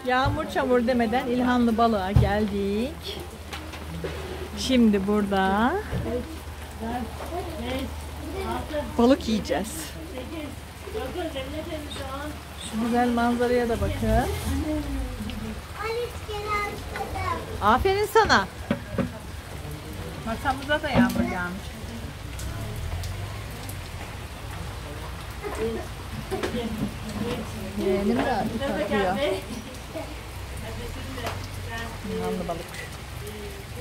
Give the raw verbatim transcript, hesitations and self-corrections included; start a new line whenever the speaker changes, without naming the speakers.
Yağmur çamur demeden İlhanlı balığa geldik. Şimdi burada balık yiyeceğiz. Şu güzel manzaraya da bakın. Aferin sana. Masamıza da yağmur yağmış. Yeğenim de artık atıyor. İlhanlı balık.